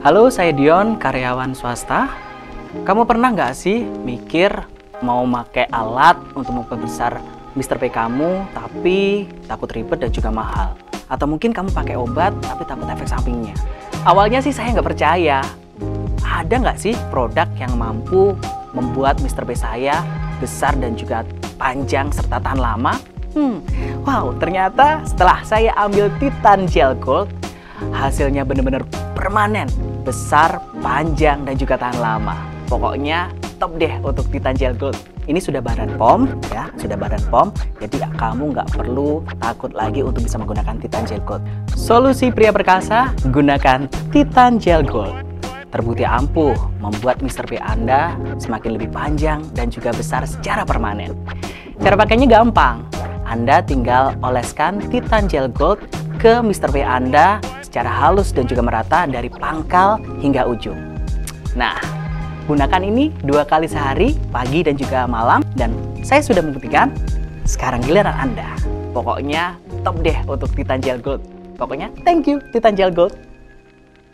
Halo, saya Dion, karyawan swasta. Kamu pernah nggak sih mikir mau pakai alat untuk memperbesar Mr. P kamu, tapi takut ribet dan juga mahal? Atau mungkin kamu pakai obat, tapi takut efek sampingnya? Awalnya sih saya nggak percaya. Ada nggak sih produk yang mampu membuat Mr. P saya besar dan juga panjang serta tahan lama? Wow, ternyata setelah saya ambil Titan Gel Gold, hasilnya benar-benar permanen, besar, panjang, dan juga tahan lama. Pokoknya top deh untuk Titan Gel Gold. Ini sudah badan POM, ya, sudah badan POM. Jadi kamu nggak perlu takut lagi untuk bisa menggunakan Titan Gel Gold. Solusi pria perkasa, gunakan Titan Gel Gold. Terbukti ampuh membuat Mr. P Anda semakin lebih panjang dan juga besar secara permanen. Cara pakainya gampang. Anda tinggal oleskan Titan Gel Gold ke Mr. P Anda secara halus dan juga merata dari pangkal hingga ujung. Nah, gunakan ini 2 kali sehari, pagi dan juga malam. Dan saya sudah membuktikan, sekarang giliran Anda. Pokoknya top deh untuk Titan Gel Gold. Pokoknya thank you Titan Gel Gold.